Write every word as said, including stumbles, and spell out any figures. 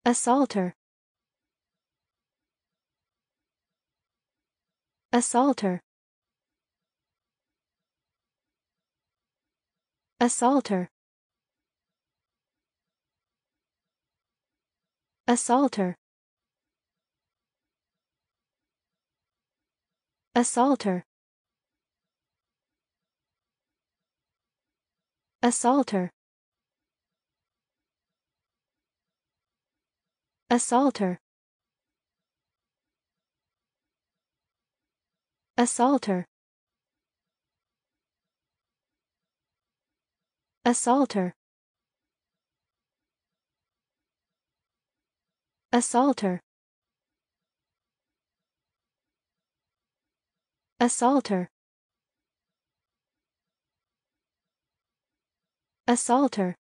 Assaulter. Assaulter. Assaulter. Assaulter. Assaulter. Assaulter. Assaulter. Assaulter. Assaulter. Assaulter. Assaulter. Assaulter.